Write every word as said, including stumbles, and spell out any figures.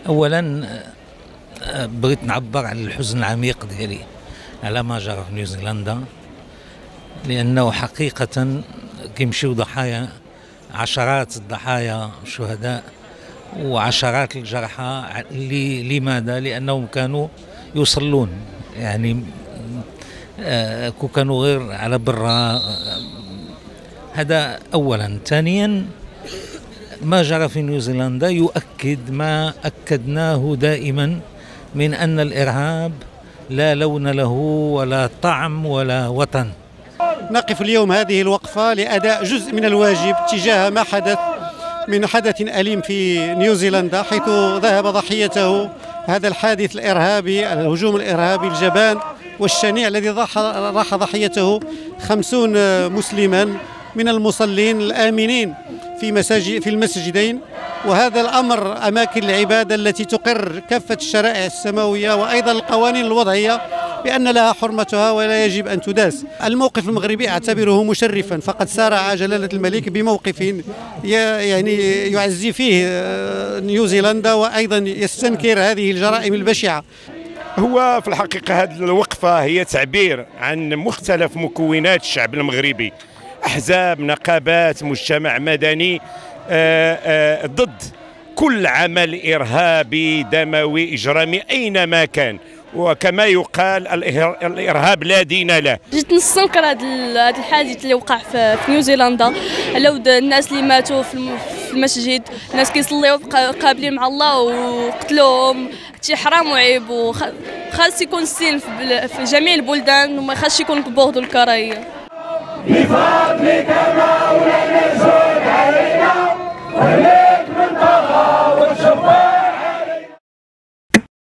اولا بغيت نعبر عن الحزن العميق ديالي على ما جرى في نيوزيلندا، لانه حقيقه كيمشيو ضحايا، عشرات الضحايا شهداء وعشرات الجرحى. لماذا؟ لانهم كانوا يصلون، يعني كو كانوا غير على برا. هذا اولا. ثانيا، ما جرى في نيوزيلندا يؤكد ما أكدناه دائما من أن الإرهاب لا لون له ولا طعم ولا وطن. نقف اليوم هذه الوقفة لأداء جزء من الواجب تجاه ما حدث من حدث أليم في نيوزيلندا، حيث ذهب ضحيته هذا الحادث الإرهابي، الهجوم الإرهابي الجبان والشنيع الذي راح ضحيته خمسون مسلما من المصلين الآمنين في مساجد في المسجدين. وهذا الأمر أماكن العبادة التي تقر كافة الشرائع السماوية وأيضا القوانين الوضعية بأن لها حرمتها ولا يجب أن تداس. الموقف المغربي أعتبره مشرفا، فقد سارع جلالة الملك بموقف يعني يعزي فيه نيوزيلندا وأيضا يستنكر هذه الجرائم البشعة. هو في الحقيقة هذه الوقفة هي تعبير عن مختلف مكونات الشعب المغربي، أحزاب، نقابات، مجتمع مدني، آآ آآ ضد كل عمل إرهابي دموي إجرامي أينما كان. وكما يقال الإرهاب لا دين له. جيت نستنكر هذا الحادث اللي وقع في نيوزيلندا على الناس اللي ماتوا في المسجد، الناس كيصليو قابلين مع الله وقتلوهم. هادشي حرام وعيب، وخاص يكون السلم في جميع البلدان وما خاصش يكون البغض والكراهية.